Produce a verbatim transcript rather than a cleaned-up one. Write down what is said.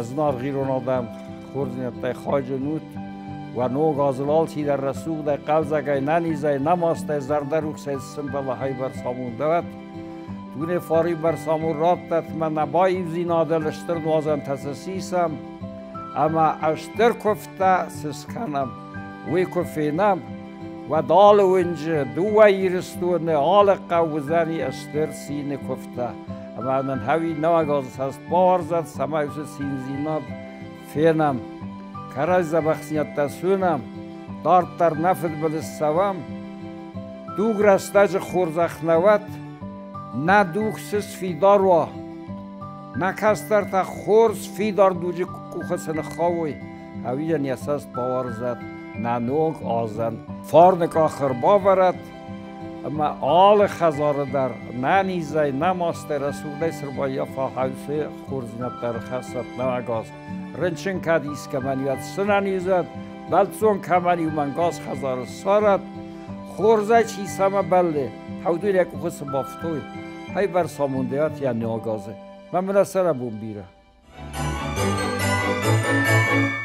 از نار غیرون آدم خورزینت در خواج نوت و نو گازلال چی در رسوق در قلزگه ننیزه نماسته زرده روح سید سنبال های بر سامون دوت دونه فاری بر سامون رابطت من نبایی زی نادل اشتر دوازن تسسیسم اما اشتر کفته سسکنم وی کفینم و دال ونجه دو ایرستونه آل قوزنی اشتر سین کفته اما من هوی نوگاز هست باور زد سمایوس سین زیناد فینم کرای زبخسیت تسونم دارت در نفت بلستوام دوگ رستج خورزخ نوت نه دوگ سس فیدار و نه کستر تا خورز فیدار دوجی کوخسن خواهی هوی نیسست باور زد نه نوگ آزن فارنک آخر باورد اما آل خزاره در نه نیزه نه ماسته رسوله سربایی فا حوثه خورزینت در خستت نوگاز رنچن کدیس که منیوت سنانیزد بلتون که منیو منگاز خزار سارد خورزه چی سمه بله حودوی یک خس بافتوی های بر ساموندهات یا نوگازه من من سر بوم بیره